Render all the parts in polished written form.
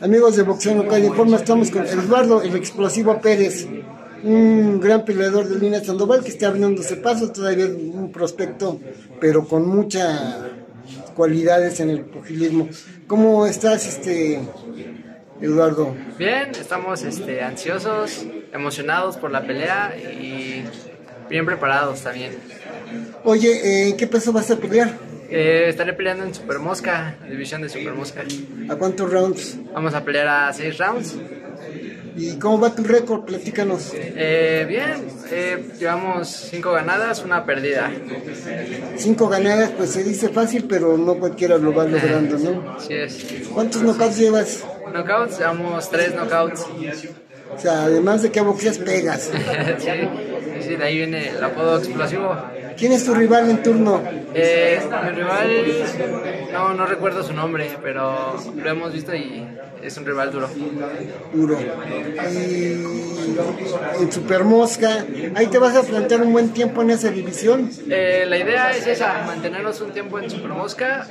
Amigos de Boxeo Local Informa, estamos con Eduardo, el explosivo Pérez, un gran peleador de Lina Sandoval que está abriéndose paso, todavía es un prospecto, pero con muchas cualidades en el pugilismo. ¿Cómo estás, Eduardo? Bien, estamos ansiosos, emocionados por la pelea y bien preparados también. Oye, ¿en qué peso vas a pelear? Estaré peleando en Super Mosca, división de Super Mosca. ¿A cuántos rounds? Vamos a pelear a 6 rounds. ¿Y cómo va tu récord? Platícanos. Bien, llevamos 5 ganadas, una perdida. 5 ganadas, pues se dice fácil, pero no cualquiera lo va logrando, ¿no? Así es. ¿Cuántos knockouts llevas? Knockouts, llevamos 3 knockouts. O sea, además de que boxeas, pegas. Sí, de ahí viene el apodo explosivo. ¿Quién es tu rival en turno? Mi rival, no recuerdo su nombre, pero lo hemos visto y es un rival duro. Duro. Y en Super Mosca, ahí te vas a plantear un buen tiempo en esa división. La idea es esa, mantenernos un tiempo en Super Mosca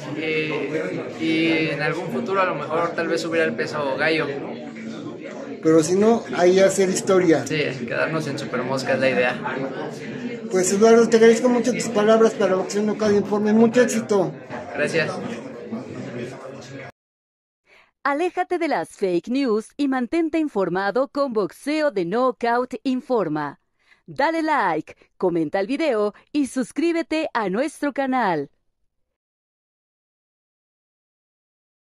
y en algún futuro a lo mejor tal vez subir al peso gallo. Pero si no, ahí hacer historia. Sí, quedarnos en Super Mosca es la idea. Pues Eduardo, te agradezco mucho tus palabras para Boxeo Local Informe. Mucho éxito. Gracias. Aléjate de las fake news y mantente informado con Boxeo de Knockout Informa. Dale like, comenta el video y suscríbete a nuestro canal.